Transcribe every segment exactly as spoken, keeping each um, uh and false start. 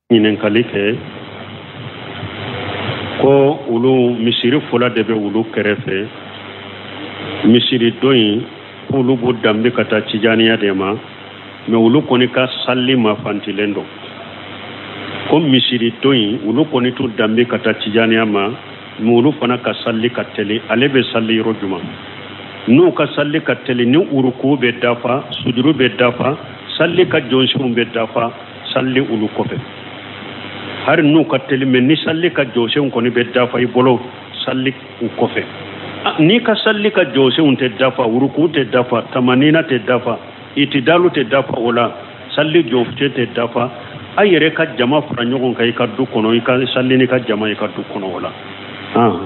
ɲininkali kɛ ko olu misiri fɔla de bɛ olu kɛrɛfɛ misiri don in olu b'u danbe ka taa tijaniya de ma mais olu kɔni ka salli ma fantilen don ko misiri don in olu kɔni t'u danbe ka taa tijaniya ma mais olu fana ka salli ka teli ale bɛ salli yɔrɔ jumɛn n'u ka salli ka teli ni uruku bɛ dafa sujuru bɛ dafa salli ka jɔnsiw bɛ dafa salli olu kɔfɛ hari n'u ka teli mais ni salli ka jɔnsiw kɔni bɛ dafa i bolo salli u kɔfɛ ni ka salli ka jɔnsiw tɛ dafa uruku tɛ dafa tamanina tɛ dafa itidalu tɛ dafa o la salli jɔnfɛ tɛ dafa a yɛrɛ ka jama fara ɲɔgɔn kan i ka du kɔnɔ i ka salli ni ka jama i ka du kɔnɔ o la ah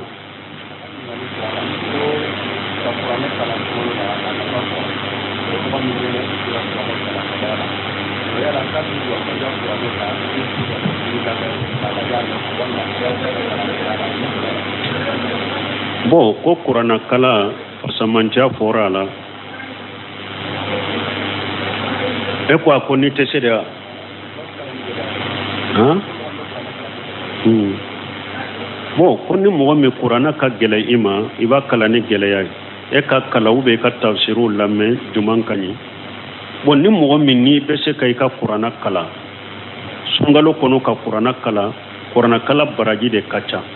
bon ko kurana kala fasamantiya fɔra a la e ko a ko ni tɛ se de wa han bon ko ni mɔgɔ min kurana ka gɛlɛ i ma i b'a kala ni gɛlɛya ye e ka kala ou bien i ka tafsiriw lamɛn juman ka ɲi bon ni mɔgɔ min n'i bɛ se ka i ka kurana kala sunkalo kɔnɔ ka kurana kala kurana kala baraji de ka ca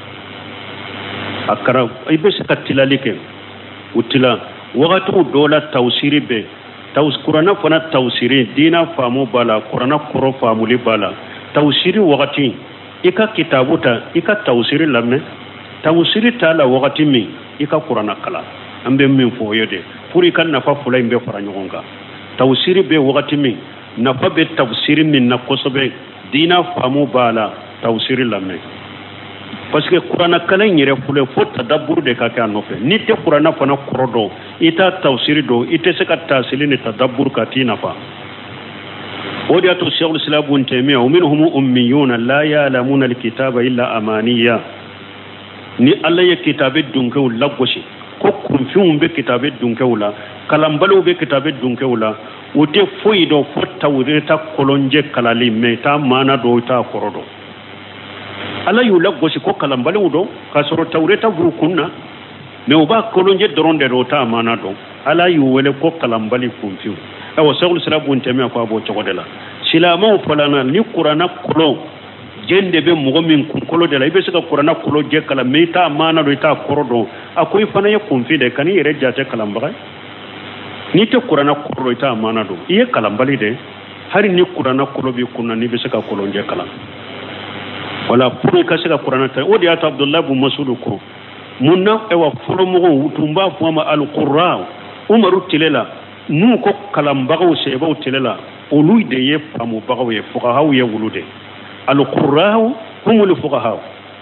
a kɛra i bɛ se ka tilali kɛ u tila wagatiw dɔw la tawsiri bɛ kurana fana tawsiri diina faamu b'a la kurana kɔrɔ faamuli b'a la tawsiri wagati i ka kitabu ta i ka tawsiri lamɛn tawsiri t'a la wagati min i ka kurana kala an bɛ min fɔ o ye de pour i ka nafa fila in bɛ fara ɲɔgɔn kan tawsiri bɛ wagati min nafa bɛ tawsiri min na kosɛbɛ diina faamu b'a la tawsiri lamɛn parce que kurana kala in yɛrɛ filɛ fo tadabbur de ka kɛ a nɔfɛ n'i tɛ kurana fana kɔrɔ dɔn i t'a tawsiri dɔn i tɛ se ka taasili ni tadabbur ka t'i nafa o de y'a to Sheikhul Islam Ibn Taymiyyah wa minhum ummiyuna la ya'lamuna al-kitaba illa amaniya ni Allah ye kitabe dunkew lagosi ko kunfinw bɛ kitabe dunkew la kalanbaliw bɛ kitabe dunkew la o tɛ foyi dɔn fo tawreta kolonjɛ kalali mais t'a maana dɔn t'a kɔrɔ dɔn Allah y'u lagosi ko kalanbaliw dɔn k'a sɔrɔ tawreta b'u kun na mais u b'a kolonjɛ dɔrɔn de dɔn t'a maana dɔn Allah y'u wele ko kalanbali kunfinw awa Sheikhul Islam Ibn Taymiyyah ko a b'o cogo de la silamɛw falana ni kurana kolon jɛn de bɛ mɔgɔ min kunkolo de la i bɛ se ka kurana kolon jɛ kalan mais i t'a maana dɔn i t'a kɔrɔ dɔn a ko i fana ye kunfin de kan'i yɛrɛ jate kalanbaga n'i tɛ kurana kɔrɔ dɔn i t'a maana dɔn i ye kalanbali de hari ni kurana kolon b'i kun na n'i bɛ se ka kolon jɛ kalan wala pour i ka se ka kurana ta o de y'a to Abdullah ibn Mas'ud ko mun na ewa fɔlɔmɔgɔw tun b'a fɔ a ma al-qurra Umaru tile la n'u ko kalanbagaw sɛbɛw tile la olu de ye faamubagaw ye fuqahaw ye wulu de al-qurra humul fuqaha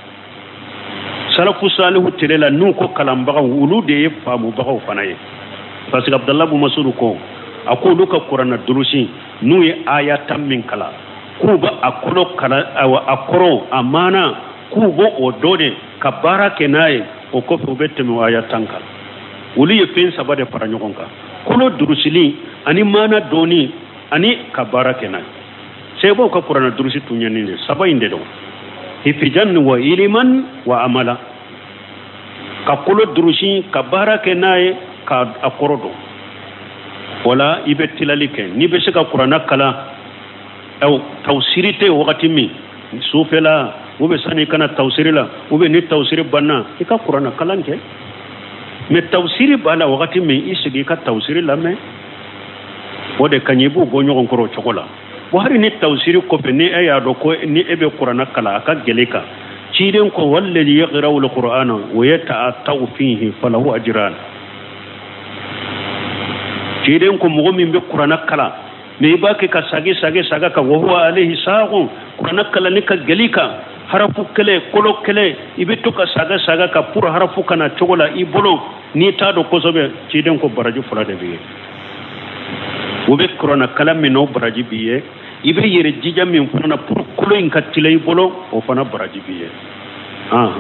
salafu salihu tile la n'u ko kalanbagaw olu de ye faamubagaw fana ye parce que Abdullah ibn Mas'ud ko a ko olu ka kurana durusi n'u ye aya tan min kala k'u ba a kɔlɔ kala a kɔrɔ a maana k'u bɔ o dɔ de ka baara kɛ n'a ye o kɔfɛ u bɛ tɛmɛ o aya tan kan olu ye fɛn saba de fara ɲɔgɔn kan kɔlɔ durusili ani maana dɔɔni ani ka baara kɛ n'a ye sɛbɛw ka kurana durusi tun ye nin de saba in de dɔn hifijan wa iliman wa amala ka kɔlɔ durusi ka baara kɛ n'a ye ka a kɔrɔ dɔn wala i bɛ tilali kɛ n'i bɛ se ka kurana kala aw tawsiri tɛ wagati min sufɛla ou bien sani kana tawsiri la ou bien ni tawsiri banna i ka kurana kalan kɛ mais tawsiri b'a la wagati min i sigi i ka tawsiri lamɛn o de ka ɲi i b'u bɔ ɲɔgɔn kɔrɔ o cogo la wa hali ni tawsiri kɔfɛ ni e y'a dɔn ko ni e bɛ kurana kala a ka gɛlɛ kan ciden ko walladhi yaqra'u al-qur'ana wa yata'atta'u fihi falahu ajran ciden ko mɔgɔ min bɛ kurana kala mais i b'a kɛ ka sagi sagi saga ka wa huwa alayhi saqun kurana kala ni ka gɛlɛ kan harafu kɛlɛ kolo kɛlɛ i bɛ to ka saga saga ka pour harafu kana cogo la i bolo n'i t'a dɔn kosɛbɛ ciden ko baraji fila de b'i ye o bɛ kurana kala min n'o baraji b'i ye i bɛ yɛrɛ jija min fana na pour kolo in ka tila i bolo o fana baraji b'i ye ah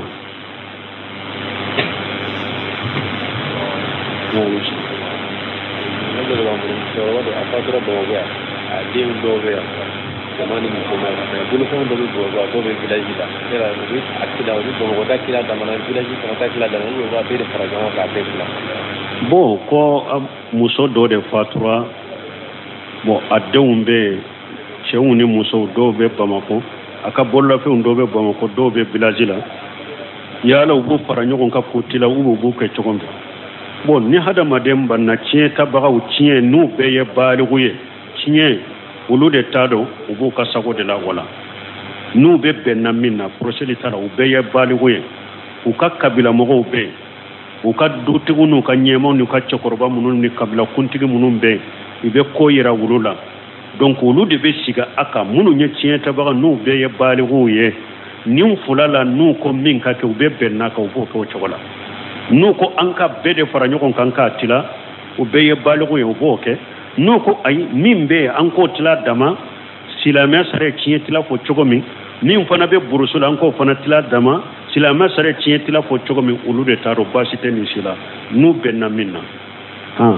ne bɛ wala musokɔrɔba de a fa dɔrɔn bamakɔ yan a den dɔw bɛ yan jamani mkomo bulu ko do do do be village da era do akila do do da kila da mana village ko ta kila da no ba be de farajon ka be kila bo ko muso do de fatura bo adewum be chewuni muso do be Bamako aka bolla fe do be Bamako do be village la yala ubu faranyo ka futila ubu bu ke chogombe bon ni hada madem banna tie tabaga u tie nu be ye baliguye tie ulu de tado ubu ka sago de la wala nu be benna minna procédure tara u be ye baliguye u ka kabila mogo be u ka dutigu nu ka nyemo nu ka chokorba munun ni kabila kuntigi munun be ibe ko yira wulula donc ulu de be siga aka munu nye tie tabaga nu be ye baliguye nin fulala nu ko min ka ke u be benna ka ubu ko chokola nu ko anka bede fara nyokon kanka tila u be ye baliguye u bo ke nu ko ay min be anko tila dama silama sare tie tila fo chogomi nin fana be burusula anko fana tila dama silama sare tie tila fo chogomi ulu de taro basite ni sila nu benna minna ha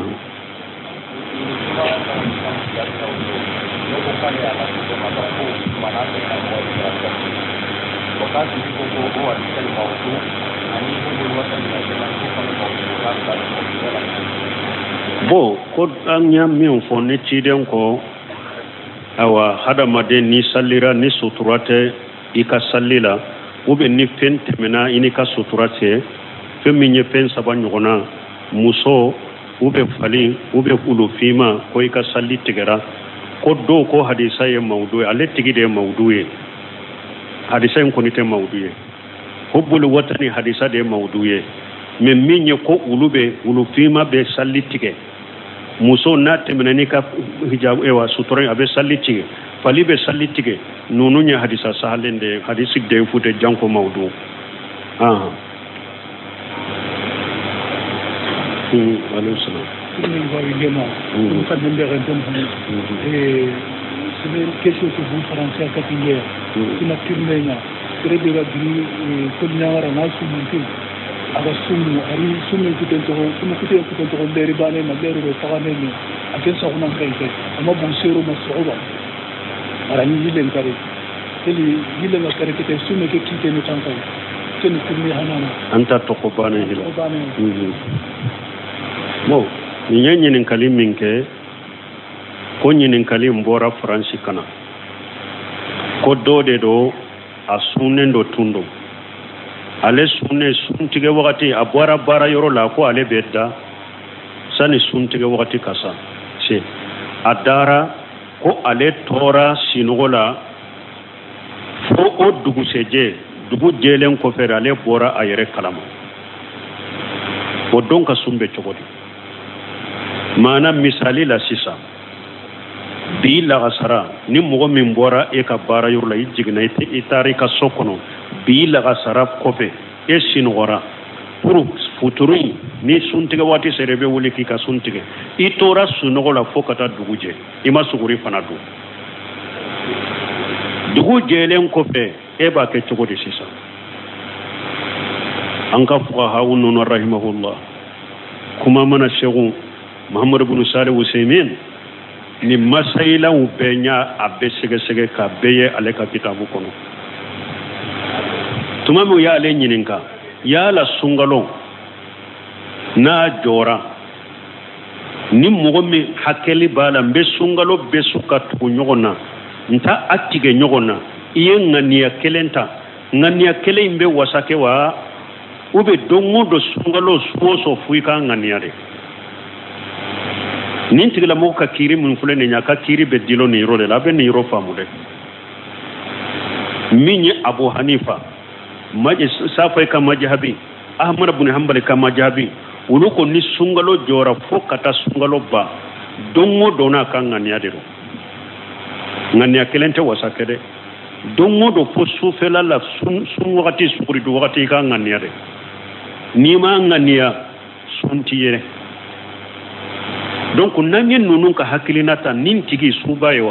bo ko anya min fo ne ciden ko awa hada made ni sallira ni suturate ika sallila ube ni pen temena ini ka suturate femi nye pen sabanyona muso ube fali ube ulu fima ko ika salli tigera ko do ko hadisa ye mawdu ale tigide mawdu ye hadisa en konite mawdu ye hubbul watani hadisa de mawdu ye men minye ko ulube ulu fima be salli tige muso na temena ni ka hijab ewa sutura abe salli tige fali be salli tige nunu nya hadisa sahalende hadisi de fute janko mawdu ah hmm alayhi salam ni va également on fait des réponses et c'est une question que vous français à Catillère qui n'a plus rien très de la vie que nyara na sumuntu aga sumu ari sumu kutento sumu kutento kutento deri bane na deri do tagane ni aken sa kuna kai kai amma bon sero masuba ara ni yilen kare teli yilen na kare kete sumu ke kite ni tanka teni kunni hanana anta to ko bane hila mo ni nyanyi nin kalimin ke ko nyinin kalim bora franci kana ko dode do asunen do tundo ale sunne suntige wakati abwara bara yoro la ko ale bedda sani suntige wakati kasa se adara ko ale tora sinogola fo o dugu seje dugu jelen ko fere ale bora ayere kalama o donka sumbe chogodi mana misali la sisa bi la gasara ni mogo min bora e ka bara yoro la ijigna ite itari ka sokono bi la gasara kofe e sinogora pour futuri ni suntige wati serebe wuli ki ka suntige itora sunogola fokata duguje ima suguri fana du dugu jelen kofe e ba ke chogodi sisa anka fuqaha unun rahimahullah kuma mana shegu Muhammad ibn Salih Usaymin ni masaila ubenya abesege sege ka beye ale ka kitabu kono tumamu ya ale nyininka ya la sungalo na jora ni mogomi hakeli bala mbe sungalo besuka tu nyogona nta atige nyogona iye ngania kelenta ngania kele imbe wasake wa ube dongo do sungalo suoso fuika ngania de ninti la mo ka kiri mun fule ne nya ka kiri be dilo ni role la be ni ro famude minye Abu Hanifa maji safai ka majhabi Ahmad ibn Hanbal ka majhabi uluko ni sungalo jora fo kata sungalo ba dongo dona kan ngania de ro ngania kelente wasakede dongo do fo sufela la sun sun wakati sukuri do wakati ka ngania de ni ma ngania suntiyere donc nanyen nunun ka hakilinata nin tigi subayewa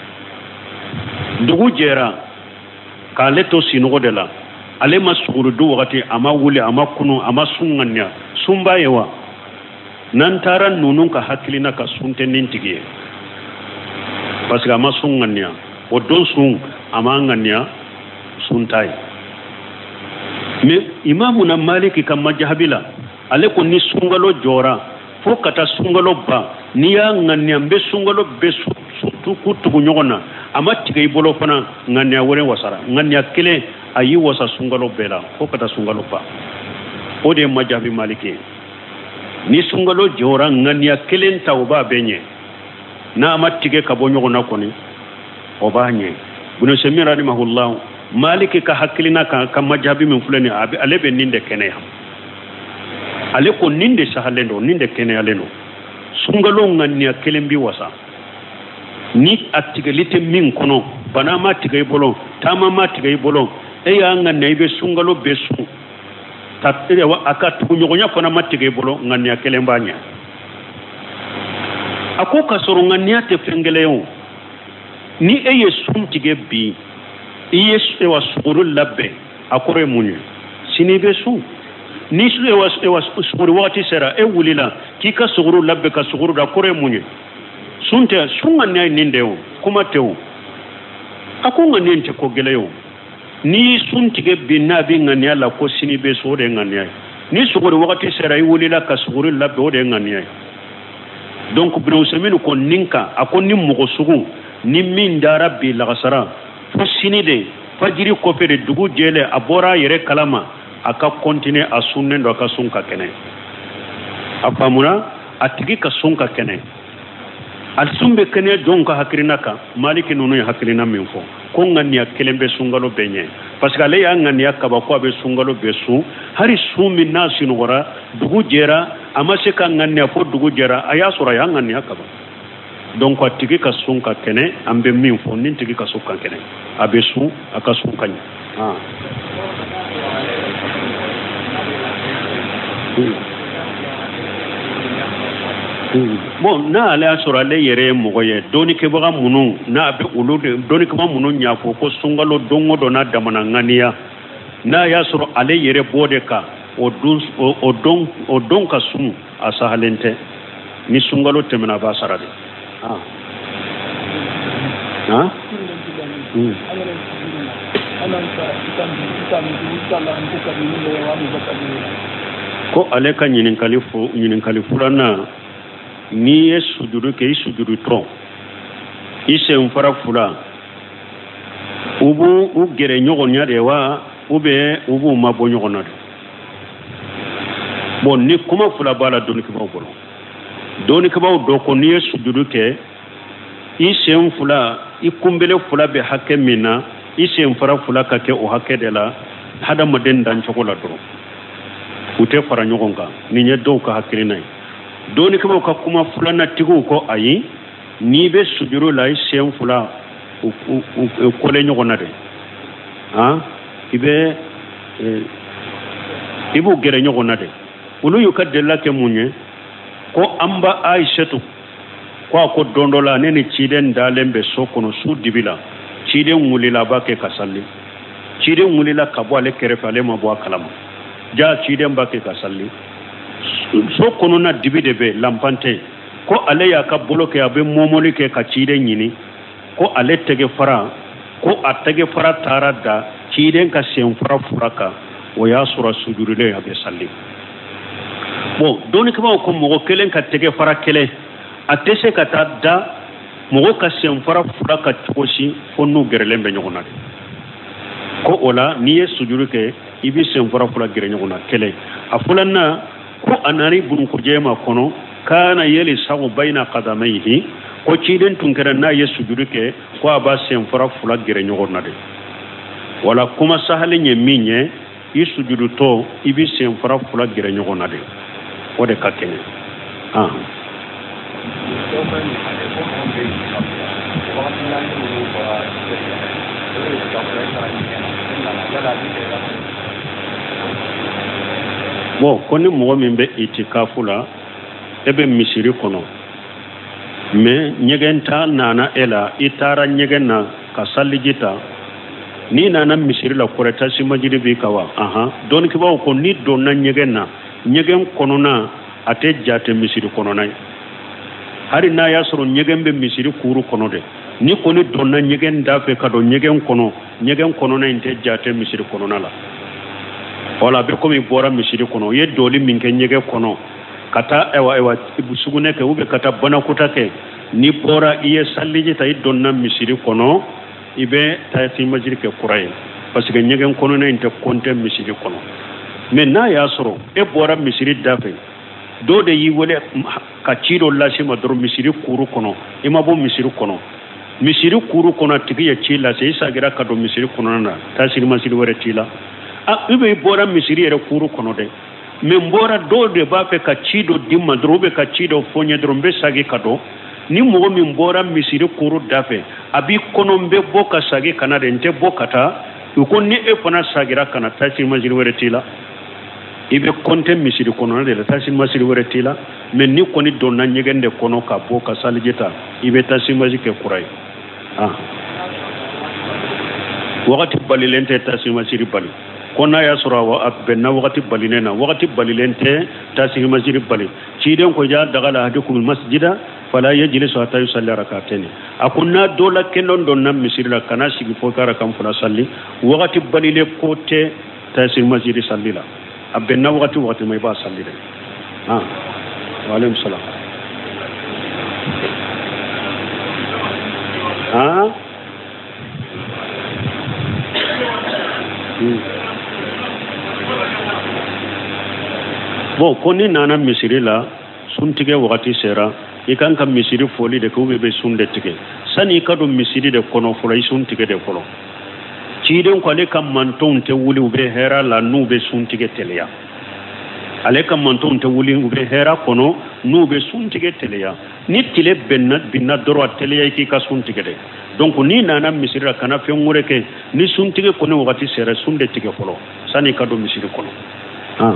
dugu jera ka leto sinogo de la ale masuru du wakati ama wuli ama kunu ama sunganya sumbayewa nan taran nunun ka hakilina ka sunte nin tigi parce que ama sunganya o don sun ama ngania suntai me imamuna maliki kam majhabila ale ko ni sungalo jora fo kata sungalo ba ni ya ngania be sungalo be su kutu nyogona ama tigay bolo fana ngania wore wasara ngania kele ayi wasa sungalo bela fo kata sungalo ba o de majhabi maliki ni sungalo jora ngania kelen tawba benye na ama tige ka bo nyogona koni o banye bunu semira rahimahullah maliki ka hakilina ka ka majhabi min fulani abi alebe ninde kene ale ko ninde sahalendo ninde kene aleno sungalo ngania kelembi wasa ni atigalite min kono bana ma tigay bolo tama ma tigay bolo e ya ngania be sungalo besu tatire wa akatu nyogonya fana ma tigay bolo ngania kelembanya ako kasoro ngania te fengeleyo ni eye sum tige bi iye ewa suguru labbe akore munye sini be su ni su ewa ewa suguru wati sera e wulila ki ka suguru labbe ka suguru da kore munye sunte sunga ne nindeo kuma tew akunga nente ko geleyo ni sun tige bi nabi ngani ala ko sini be so de ngani ni suguru wati sera e wulila ka suguru labbe o de ngani donc bino seminu ko ninka akon ni mo sugu ni min darabi la gasara fo sinide fajiri ko fere dugu jele abora yere kalama aka continue a sunne ndo aka sunka kene afamuna atigi ka sunka kene al sumbe kene donka hakirina ka maliki nunu ya hakirina minfo ko ngani kelembe sungalo benye parce que ale ya ngani akaba ko be sungalo besu hari sumi nasinu wara dugu jera amase ka ngani fo dugu jera aya sura ya ngani akaba donc atigi ka sunka kene ambe minfo nin tigi ka sunka kene abesu aka sunka ni ah bon na ala sura le yere mogoye doni ke baga munu na be ulude doni ke munu nya ko ko sungalo dongo do na damana ngania na ya sura ale yere bode ka o dun o don o don ka sum asahalente ni sungalo temena ba sarade ah ah hmm ko ale ka nyinin kalifu nyinin kalifulana ni ye sujudu ke sujudu tron ise mfara fula ubu u gere nyogonya de wa ube ubu mabo nyogona de bon ni kuma fula bala doni ke bawo doni ke bawo do ko ni ye sujudu ke ise mfula ikumbele fula be hakke mina ise mfara fula ka ke o hakke de la hada maden dan chokola dro ute fara nyogonga ni nye do ka hakirina doni kama ka kuma fulana tigu ko ayi ni be sujuru lai sem fula u kole nyogona de ha ibe ibu gere nyogona de ulu yukadella ke munye ko amba aishatu ko ko dondola neni ciden dalembe sokono su dibila ciden mulila bake kasalli ciden mulila kabwale kerefale mabwa kalama ja ciden bake kasalli so kono na dibide be lampante ko ale ya ka bloke abe momoli ke ka cide nyini ko ale tege fara ko atege fara tarada ciden ka sem fara furaka o ya sura sujurile abe salli bon doni kama ko mo kelen ka tege fara kele atese ka tadda mo ka sem fara furaka toshi fonu gerlembe nyogona ko ola niye sujuruke ibi sem fara fura gere nyogona kele afulanna ko anari bun ko jema kono kana yeli sagu baina qadamayhi ko ciden tunkara na yesu juruke ko aba sem fara fula gere nyogorna de wala kuma sahale nye minye isu judu to ibi sem fara fula gere nyogorna de o de kakene ah bon koni mo min be itikafu la ebe misiri kono me nyegenta nana ela itara nyegena ka salijita ni nana misiri la koreta si majiri bi kawa aha don ki bawo ko ni don na nyegena nyegen kono na ate jate misiri kono nay hari na ya soro nyegen be misiri kuru kono de ni koni donna nyegen dafe kado nyegen kono nyegen kono na inte jate misiri kono nala wala be komi bora misiri kono ye doli minke nyege kono kata ewa ewa sugune ke ube kata bana kutake ni bora iye salliji tay donna misiri kono ibe tayati majiri ke kuray parce que nyegen kono na inte konte misiri kono mais na ya soro e bora misiri dafe do de yi wole ka cido lasi ma doro misiri kuru kono ima bo misiri kono misiri kuru kono tigi ya cila se isa gira ka do misiri kono na tasiri masiri wore cila a ibe bora misiri ere kuru kono de men bora do de ba fe ka cido dimma doro be ka cido fonye doro be sagi kado ni mo min bora misiri kuru dafe abi kono be boka sagi kana de nte bokata ko ni e fana sagira kana tasiri masiri wore cila ibe konte misiri kono de la tasin masiri wore tila men ni koni donna nyegende kono ka bo ka salijeta ibe tasin masiri ke kurai ah wakati balilente tasin masiri bali kona ya sura wa abena wakati balinena wakati balilente tasin masiri bali ciden ko ja daga la hadikum masjida fala yajlisu hatta yusalli rak'atayn akunna dola kendon donna misiri la kana sigi fo kara kam funa salli wakati balile kote tasin masiri sallila abena wakati wakati may ba salli de ah wa alaykum salam ah hmm. bon koni nana misiri la suntige wakati sera ikan ka misiri foli de ko be sunde tige sani ka do misiri de kono fulay suntige de kolo ciden ko ale kam manton te wuli ube hera la nu be suntige teleya ale kam manton te wuli ube hera kono nu be suntige teleya ni tile benna binna doro teleya ki ka suntige de donc ni nana misira kana fe ngure ke ni suntige kono wakati sera sunde tige folo sani ka do misiri kono ah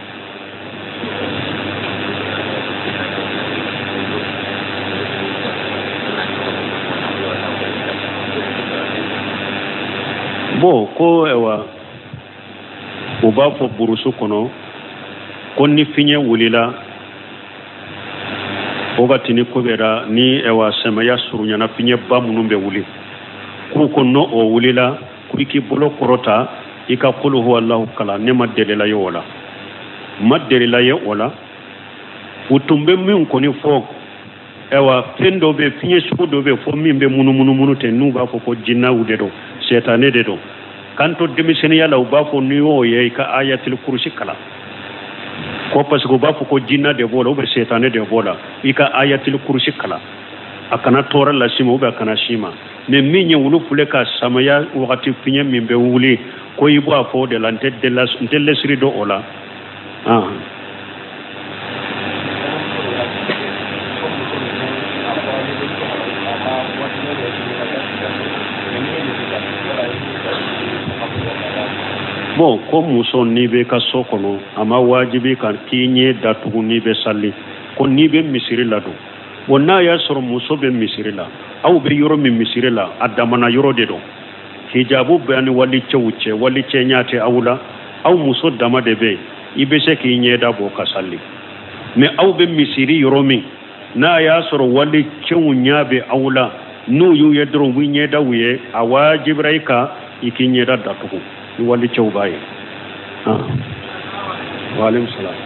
bo ko ewa uba fo burusu kono konni finye wulila ogati ni kobera ni ewa semaya surunya na finye ba munumbe wuli ku konno o wulila ku iki bolo korota ika qulu huwa allah kala ne madele la yola madele la yola utumbe min koni fo ewa pendo be finye sudo be fo mimbe munu munu munu te nuba fo ko jinna wudedo setane de do kanto demiseni yala ubafo niyo ye ka ayatul kursi kala ko pas ko bafo ko jinna de bola ube setane de bola ika ayatul kursi kala akana tora la sima ube akana shima me minye wulu fule ka samaya wakati finye mimbe wuli ko ibo afo de lante de la de lesri do ola ah bon ko muso ni be ka so kono ama wajibi kan kinye datugu ni be salli ko ni be misiri la do wonna ya soro muso be misiri la aw be yoro mi misiri la adamana yoro de do hijabu be ani wali chewuche wali chenyate awula aw muso dama de be ibe se kinye da bo ka salli me aw be misiri yoro mi na ya soro wali chewunya be awula nu yu yedro winye da wiye awajibraika ikinye da datugu wali cew baye ah wa alaykum salam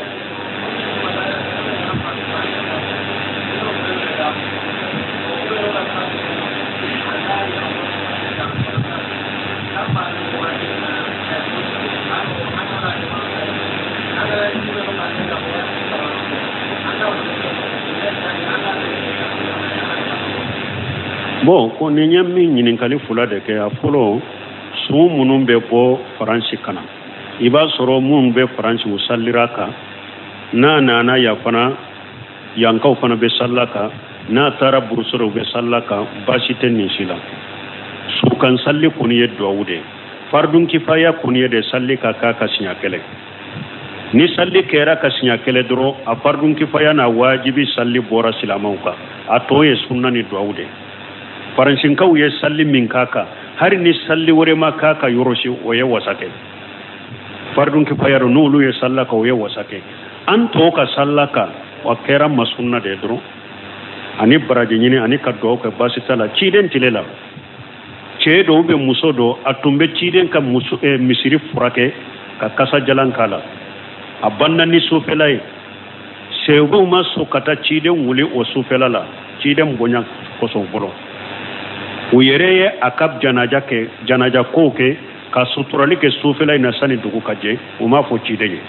bon ko ni nyammi nyininkali fula de ke afolo su munun be bo faransi kana iba soro mun be faransi usalliraka na na na ya fana yankau fana be sallaka na tara bursoro be sallaka basite ni sila su kan salli kuni yeddo awude fardun kifaya kuni yede salli ka ka kasinya kele ni salli kera kasinya kele dro a fardun kifaya na wajibi salli bora silamauka atoye sunna ni do awude faransin kaw ye salli min kaka hari ni salli wore ma kaka yoroshi oye wasake fardun ki fayaro nulu ye sallaka oye wasake an to ka sallaka wa kera masunna de dro ani baraji ɲini ani ka duwawu kɛ baasi t'a la ciden tile la cɛ dɔw bɛ muso dɔ a tun bɛ ciden ka muso eh, misiri furakɛ ka kasa jalan k'a la a banna ni sofɛla ye sɛbɛw ma sɔn ka taa ciden wuli o sofɛla la ciden bonya kosɔn fɔlɔ u yɛrɛ ye a ka janaja kɛ janaja kow kɛ ka suturali kɛ sofɛla in na sani dugu ka jɛ u m'a fɔ ciden ye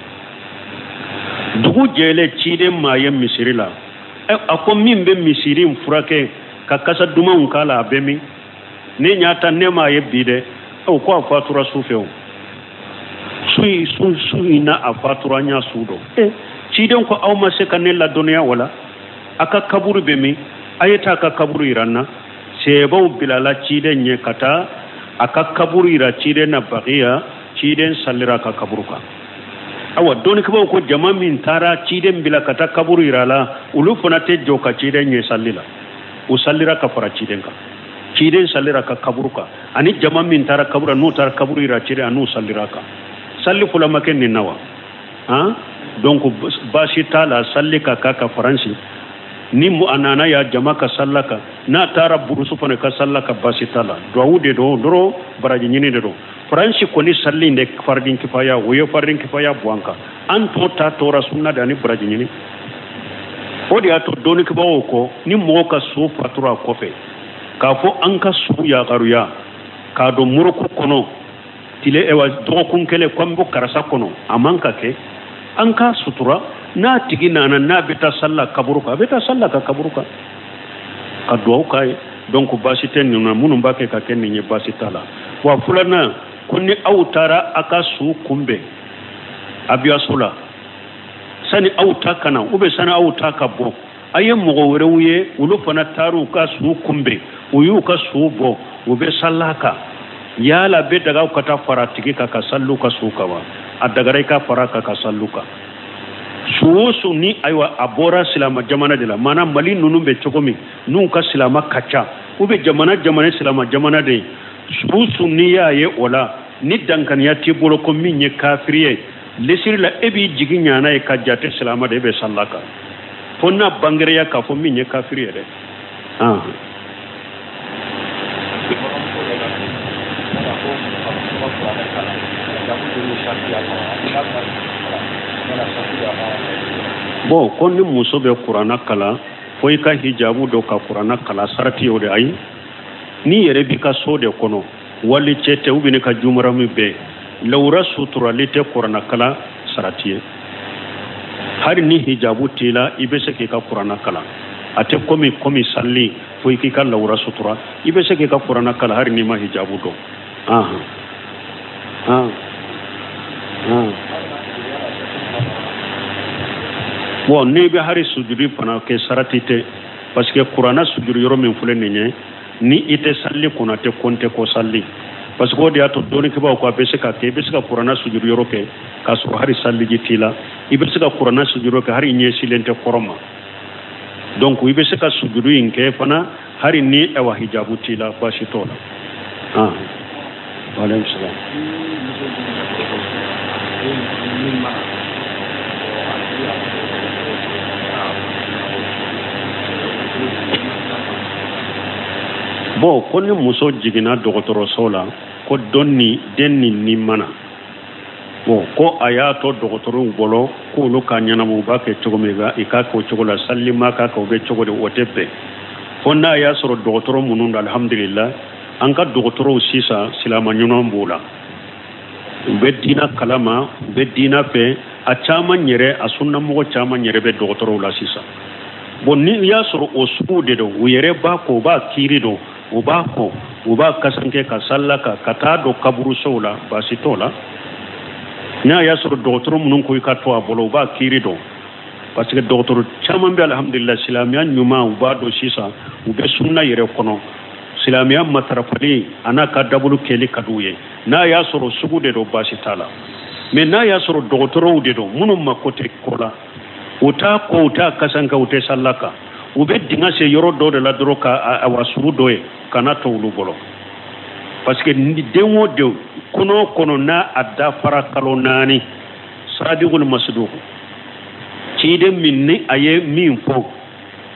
dugu jɛlen ciden maa ye misiri la a ko min bɛ misiri in furakɛ ka kasa dumanw k'a la a bɛ min ne ɲ'a ta ne m'a ye bi dɛ o ko a fatura su fɛ o su su su in na a fatura n y'a su dɔn ciden ko aw ma se ka ne ladɔnniya wala a ka kaburu bɛ min a ye taa a ka kaburu yira n na sɛbaw bilala ciden ɲɛ ka taa a ka kaburu yira ciden na bagiya ciden sallira a ka kaburu kan awa dɔnnikɛbaw ko jama min taara ciden bila ka taa kaburu yira la olu fana tɛ jɔ ka ciden ɲɛ salli la u sallira ka fara ciden kan ciden sallira ka kaburu kan ani jama min taara kaburu n'u taara kaburu yira ciden n'u sallira kan salli fɔlɔ ma kɛ nin na wa han donc baasi t'a la salli ka k'a ka faransi ni mu a nana ya jama ka salla kan n'a taara burusu fana ka salla ka baasi t'a la duwawu de don dɔrɔn baraji ɲini de don faransi kɔni salli de fardin kifaya o ye fardin kifaya bɔ an kan an tɔ ta tɔɔra sunna de ani baraji ɲini o de y'a to dɔnnikɛbagaw kɔ ni mɔgɔ ka so fatura a kɔfɛ k'a fɔ an ka sugu yagaruya k'a dɔn moroku kɔnɔ tile ewa dɔgɔkun kelen ko an bɔ karasa kɔnɔ a man ka kɛ an ka sutura n'a tigi nana n'a bɛ taa salla kaburu kan a bɛ taa salla ka kaburu kan ka duwawu k'a ye donc baasi tɛ nin na minnu b'a kɛ ka kɛ nin ye baasi t'a la wa filanan ko ni aw taara a ka su kunbɛn abiyaso la sani aw ta ka na ou bien sani aw ta ka bɔ a ye mɔgɔ wɛrɛw ye olu fana taara u ka su kunbɛn u y'u ka su bɔ u bɛ salla kan yala bɛ daga aw ka taa fara tigi kan ka sallu ka su kan wa a dagara i ka fara kan ka sallu kan su o su ni ayiwa a bɔra silama jamana de la maanaam mali ninnu bɛ cogo min n'u ka silama ka ca ou bien jamana jamana silama jamana de su o su n'i y'a ye o la ni dankaniya t'i bolo ko min ye kafiri ye lesiri la e b'i jigi ɲana ye ka jate silama de e bɛ salla kan fo n'a bangereya k'a fɔ min ye kafiri ye dɛ ah. bon ko ni muso bɛ kuranna kala fo i ka hijabu dɔ ka kuranna kala sarati o de ayi ni yɛrɛ b'i ka so de kɔnɔ wali cɛ tɛ ou bien ka jumara min bɛɛ lawura suturali tɛ kuranna kala sarati ye hari ni hijabu t'i la i bɛ se k'i ka kuranna kala a tɛ komi komi salli fo i k'i ka lawura sutura i bɛ se k'i ka kuranna kala hari n'i ma hijabu dɔn ah ah ah bon ne bɛ hari sujudi fana kɛ sarati tɛ parce que kuranna sujudi yɔrɔ min filɛ nin ye ni i tɛ salli kɔnɔ a tɛ compter ko salli parce que o de y'a to dɔnnikɛbaw ko a bɛ se ka kɛ i bɛ se ka kuranna sujudi yɔrɔ kɛ k'a sɔrɔ hari salliji t'i la i bɛ se ka kuranna sujudi yɔrɔ kɛ hari i ɲɛsilen tɛ kɔrɔ ma donc i bɛ se ka sujudi in kɛ fana hari ni awa hijabu t'i la baasi t'o la ah waaleykum salaam. bon ko ni muso jiginna dɔgɔtɔrɔso la ko dɔn ni den ni ni mana bon ko a y'a to dɔgɔtɔrɔw bolo k'olu ka ɲɛnabɔ u b'a kɛ cogo min i k'a kɛ o cogo la salli ma k'a kɛ o bɛ cogo di o tɛ bɛn fo n'a y'a sɔrɔ dɔgɔtɔrɔ minnu don alhamdulillah an ka dɔgɔtɔrɔw sisan silama ɲuman b'u la u bɛ diina kalama u bɛ diina fɛ a caman yɛrɛ a sunnamɔgɔ caman yɛrɛ bɛ dɔgɔtɔrɔw la sisan bon ni y'a sɔrɔ o sugu de don u yɛrɛ b'a ko u b'a kiiri don u b'a ko u b'a kasankɛ ka salla ka ka taa don kaburusow la baasi t'o la n'a y'a sɔrɔ dɔgɔtɔrɔ minnu ko i ka to a bolo u b'a kiiri don parce que dɔgɔtɔrɔ caman bɛ alhamdulillah silamɛya ɲuman u b'a dɔn sisan u bɛ sunna yɛrɛ kɔnɔ silamɛya matarafali a n'a ka dabolo kɛli ka d'u ye n'a y'a sɔrɔ sugu de don baasi t'a la mais n'a y'a sɔrɔ dɔgɔtɔrɔw de don minnu mako tɛ ko la u t'a ko u t'a kasanka u tɛ salla kan u bɛ dingɛ se yɔrɔ dɔ de la dɔrɔn ka a wa sugu dɔ ye kana to olu bolo parce que den o den kɔnɔ o kɔnɔ n'a a dafara kalo naani sadiqul masduq ciden min ni a ye min fɔ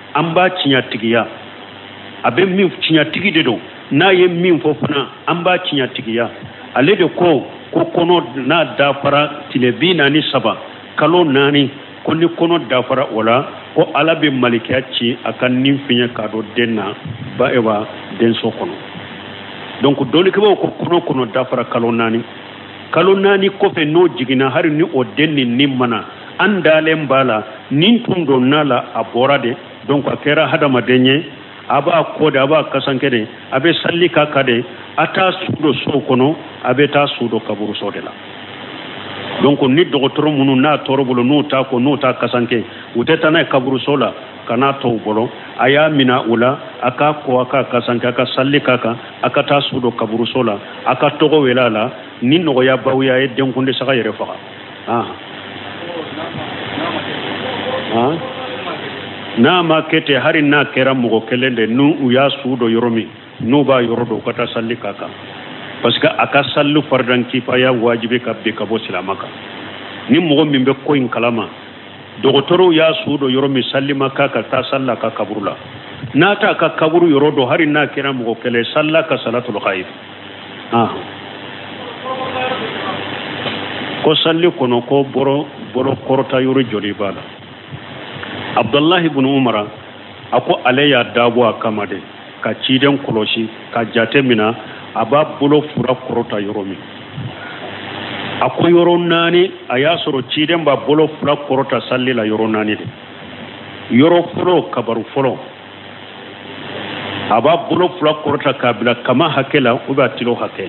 an b'a tiɲa tigiya a bɛ min tiɲa tigi de don n'a ye min fɔ fana an b'a tiɲa tigiya ale de ko ko kɔnɔ n'a dafara tile bi naani saba kalo naani ko ni kɔnɔ dafara o la ko ala bɛ malikiya ci a ka nin fiɲɛ k'a dɔn den na ba ewa denso kɔnɔ donc dɔnnikɛbaw ko kɔnɔ kɔnɔ dafara kalo naani kalo naani kɔfɛ n'o jiginna hali ni o den ni nin mana an dalen b'a la nin tun don n'a la a bɔra de donc a kɛra hadamaden ye a b'a kɔ de a b'a kasankɛ de a bɛ salli k'a kan de a t'a su dɔ so kɔnɔ a bɛ taa su dɔ kaburuso de la donc ni dɔgɔtɔrɔ minnu n'a tɔɔrɔ bolo n'u t'a ko n'u t'a kasankɛ u tɛ taa n'a ye kaburuso la ka n'a tɔw bolo a y'a minɛ u la a k'a kɔ a k'a kasankɛ a ka salli k'a kan a ka taa su dɔ kaburuso la a ka tɔgɔ wele a la ni nɔgɔya baw y'a ye denkundi saga yɛrɛ faga ah ah n'a ma kɛ ten hali n'a kɛra mɔgɔ kelen de n'u u y'a su dɔ yɔrɔ min n'u b'a yɔrɔ dɔn u ka taa salli k'a kan parce que a ka salli faridan kifaya wajibi ka bin ka bɔ silama kan ni mɔgɔ min bɛ ko in kalama dɔgɔtɔrɔw y'a su dɔ yɔrɔ min salli ma k'a ka taa salla ka kaburu la n'a t'a ka kaburu yɔrɔ dɔn hali n'a kɛra mɔgɔ kelen salla ka salatul ghaib ah ko salli kɔnɔ ko bɔrɔ bɔrɔ kɔrɔta yɔrɔ joli b'a la abdullahi ibn umar a ko ale y'a dabɔ a kama de ka ciden kɔlɔsi ka jate mina a b'a bolo fura kɔrɔta yɔrɔ min a ko yɔrɔ naani a y'a sɔrɔ ciden b'a bolo fura kɔrɔta salli la yɔrɔ naani de yɔrɔ fɔlɔ kabaru fɔlɔ a b'a bolo fura kɔrɔta k'a bila kama hakɛ la ou bien a tilo hakɛ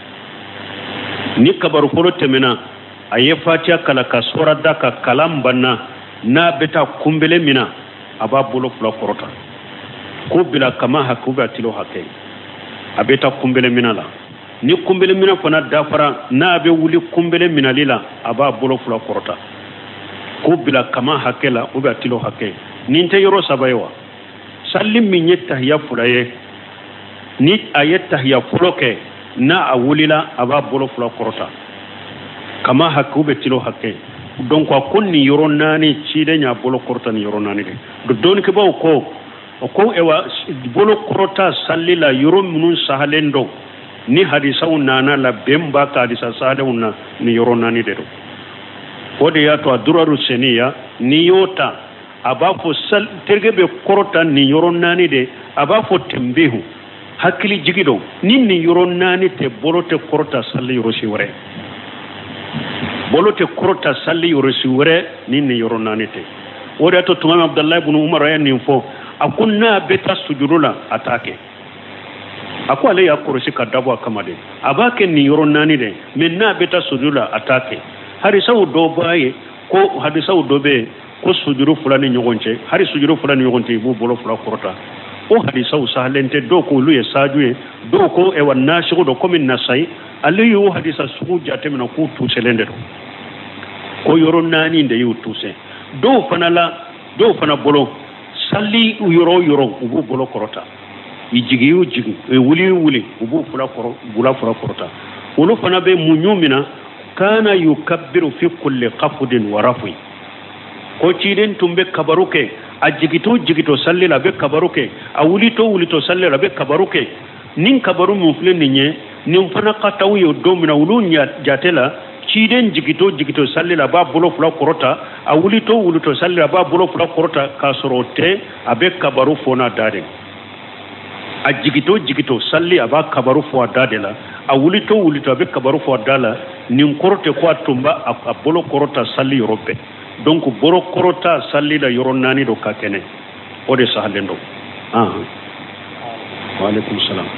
ni kabaru fɔlɔ tɛmɛna a ye fatiha kala ka sura da ka kalan banna n'a bɛ taa kunbele min na a b'a bolo fila kɔrɔta k'o bila kama hakɛ ou bien a tilo hakɛ a bɛ taa kunbele min la ni kunbele min fana dafara n'a bɛ wuli kunbele minali la a b'a bolo fila kɔrɔta k'o bila kama hakɛ la ou bien a tilo hakɛ nin tɛ yɔrɔ saba ye wa salli min ye tahiya fila ye ni a ye tahiya fɔlɔ kɛ n'a a wulila a b'a bolo fila kɔrɔta kama hakɛ ou bien tilo hakɛ donc a ko nin yɔrɔ naani ciden y'a bolo kɔrɔta nin yɔrɔ naani de dɔnnikɛbaw ko o ko ewa bolo kɔrɔta salli la yɔrɔ minnu sahalen don ni hadisaw nana la bɛn b'a ka hadisa sahalenw na nin yɔrɔ naani de don o de y'a to a duraru seniya n'i y'o ta a b'a fɔ sal terikɛ bɛ kɔrɔta nin yɔrɔ naani de a b'a fɔ tɛnbehu hakili jigi don ni nin yɔrɔ naani tɛ bolo tɛ kɔrɔta salli yɔrɔ si wɛrɛ bolo tɛ kɔrɔta salli yɔrɔ si wɛrɛ ni nin yɔrɔ naani tɛ o de y'a to tuma min abudulayi ibn umar ye nin fɔ a ko n'a bɛ taa sujudu la a t'a kɛ a ko ale y'a kɔlɔsi ka dabɔ a kama de a b'a kɛ nin yɔrɔ naani de mais n'a bɛ taa sujudu la a t'a kɛ hadisaw dɔ b'a ye ko hadisaw dɔ bɛ yen ko sujudu fila ni ɲɔgɔn cɛ hali sujudu fila ni ɲɔgɔn cɛ i b'u bolo fila kɔrɔta o hadisaw sahalen tɛ dɔw ko olu ye saaju ye dɔw ko ewa nasigo dɔ komi nasayi ale y'o hadisa sugu jateminɛ k'u tuselen de don ko yɔrɔ naani de y'u tuse dɔw fana la dɔw fana bolo salli yɔrɔ yɔrɔ u b'u bolo kɔrɔta i jigi y'u jigi i wuli y'u wuli u b'u fila kɔrɔ bula fila kɔrɔta olu fana bɛ muɲu min na kana yukabbiru fi kulli qafdin wa rafin ko ciden tun bɛ kabaru kɛ a jigito jigito salli la a bɛ kabaru kɛ a wulito wulito salli la a bɛ kabaru kɛ nin kabaru min filɛ nin ye nin fana ka taa u ye don min na olu jate la ciden jigito jigito salli la a b'a bolo fila kɔrɔta a wulito wulito salli la a b'a bolo fila kɔrɔta k'a sɔrɔ o tɛ a bɛ kabaru fɔ n'a da de a jigito jigito salli a b'a kabaru fɔ a da de la a wulito wulito a bɛ kabaru fɔ a da la nin kɔrɔ tɛ ko a tun b'a a bolo kɔrɔta salli yɔrɔ bɛɛ donc bolo kɔrɔta salli la yɔrɔ naani do ka kɛnɛ o de sahalen don ah wa alaikum salam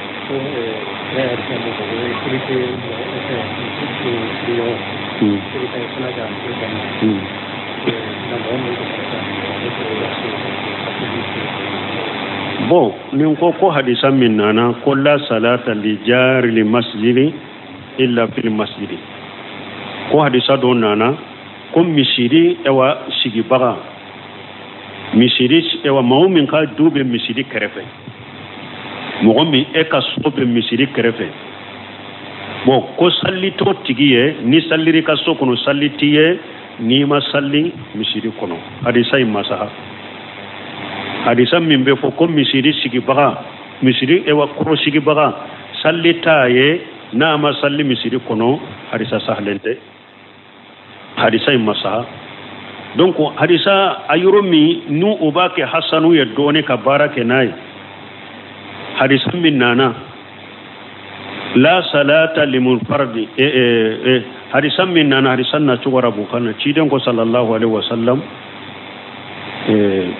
bon nin ko ko hadisa min nana ko la salata li jari li masjidi illa fil masjidi ko hadisa do nana ko misiri ewa sigibaga misiri ewa maa min ka du bɛ misiri kɛrɛfɛ mɔgɔ min e ka so bɛ misiri kɛrɛfɛ bon ko salli t'o tigi ye ni salliri ka so kɔnɔ salli t'i ye n'i ma salli misiri kɔnɔ hadisa in masaha hadisa min be fo ko misiri sigi baga misiri ewa kuro sigi baga salli taye na ma salli misiri kono hadisa sahlente hadisa imasa donc hadisa ayurumi nu ubake hasanu ya doni ka barake nay hadisa min nana la salata limunfardi e e e hadisa min nana hadisa na chugara bukana ciden ko sallallahu alaihi wasallam e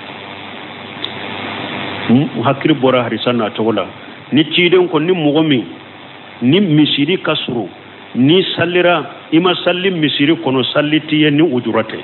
hakiri bora hadisa na tola ni ciden ko ni mugomi ni misiri kasuru ni sallira ima salli misiri kono sallitiye ni ujurate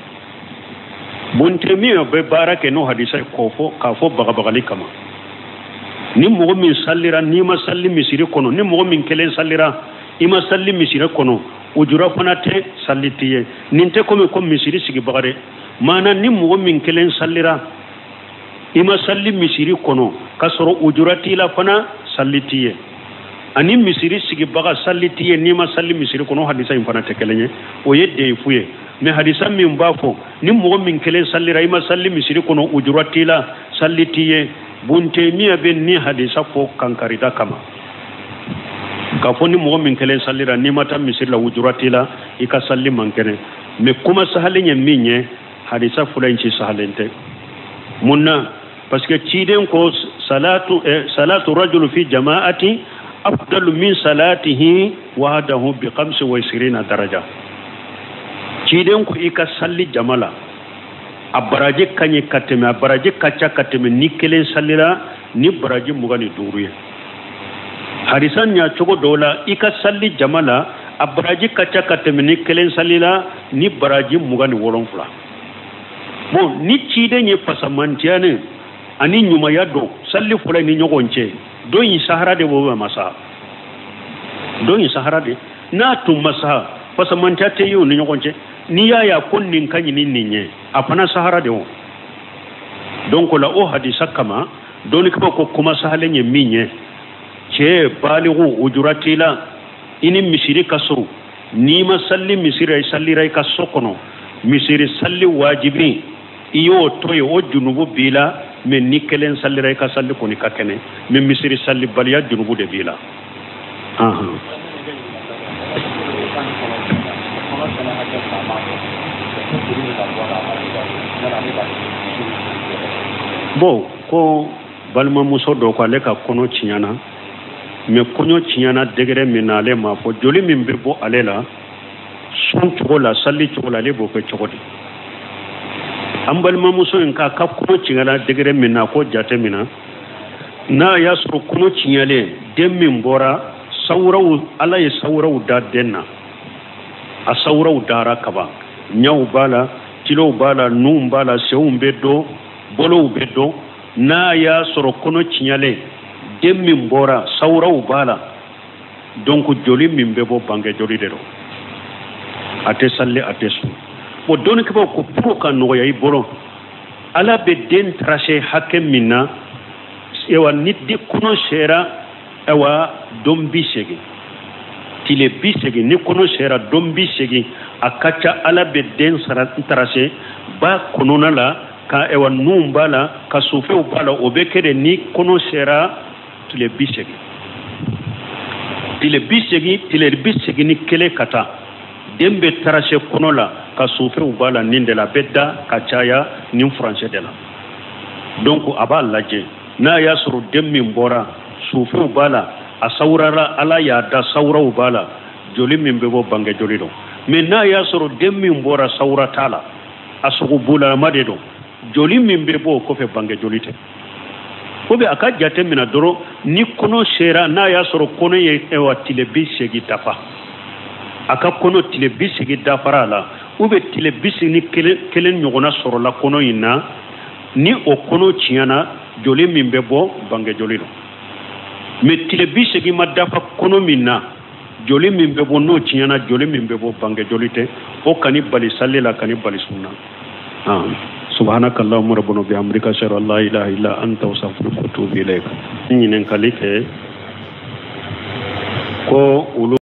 bunte mi be barake no hadisa kofo kafo baga bagali kama ni mogo min sallira ni ma salli misiri kono ni mogo min kelen sallira ima salli misiri kono ujura fanate sallitiye ninte komi ko misiri sigi bagare mana ni mogo min kelen sallira ima salli misiri kono kasoro ujurati la fana sallitiye ani misiri sigi baga sallitiye ni ma salli misiri kono hadisa in fana tekelenye o yedde fuye me hadisa min bafo ni mogo min kelen sallira ima salli misiri kono ujurati la sallitiye bunte miya ben ni hadisa fo kankarida kama ka fo ni mogo min kelen sallira ni mata misiri la ujurati la ika salli mankene me kuma sahalenye minye hadisa fulanci sahalente munna parce que ciden ko salatu eh, salatu rajul fi jama'ati afdalu min salatihi wahdahu bi khamsa wa ishrina daraja ciden ko ika salli jamala abaraje kanye kateme abaraje kacha kateme ni kelen sallira ni baraje mugani duruye harisan nya chogo dola ika salli jamala abaraje kacha kateme ni kelen sallira ni baraje mugani wolonfula bon ni ciden ye pasamantiane ani nyuma yado salli fula ni nyogonche do yi sahara de bo masa do yi sahara de na tum masa pasamanta te yo ni nyogonche ni ya ya konnin kanyi ni ninye apana sahara de o donc la o hadisa kama doni ko ko kuma sahalenye minye che balighu ujuratila ini misiri kaso ni ma salli misiri salli ray kasokono misiri salli wajibi iyo toyo o junubu bila men ni kelen salli ray ka salli ko ni kakene men misiri salli baliya junubu de bila aha bo ko balma muso do ko le ka kono cinyana me kono cinyana degere minale ma fo joli min be bo alela sun chola salli chola le bo ko chogodi am balma muso en ka ka kono cinyana degere minna ko jate mina na ya so kono cinyale demmin bora saurawu ala ya saurawu da denna a saurawu dara kaba nyaw bala kilo bala num bala sewum beddo bolo beddo na ya soro kono cinyale demmin bora saurawu bala donc joli min bebo bange joli de do ate salle ate su bo don ko ko pro kan no yayi bolo ala be den traché hakem minna ewa nit di kono shera ewa dombi segi tile bisegi ni kono shera dombi segi akacha ala be den sara traché ba kono na la ka ewa numba la ka sufe bala obekere ni kono shera tile bisegi tile bisegi tile bisegi ni kele kata dembe traché kono la ka sufe bala ninde la bedda ka chaya ni français de la donc aba laje na ya suru demmi mbora sufe bala a saurara ala ya da saura bala joli min bebo bange joli do mais na ya suru demmi mbora saura tala asugo bula made do joli min bebo ko fe bange joli te ko be aka jate mina doro ni kono shera na ya suru kono ye e watile bi segi tafa aka kono tile bi segi dafara la ube tile bi ni kelen kelen nyogona soro la kono ina ni o kono ciana joli min bebo bange joli do mais tile bi segi madafa kono minna joli min bebo no ciana joli min bebo bange joli te o kani bali sallela kani bali sunna ah subhanaka allahumma rabbana bihamdika ashhadu an la ilaha illa anta astaghfiruka wa atubu ilayk nyinen kalike ko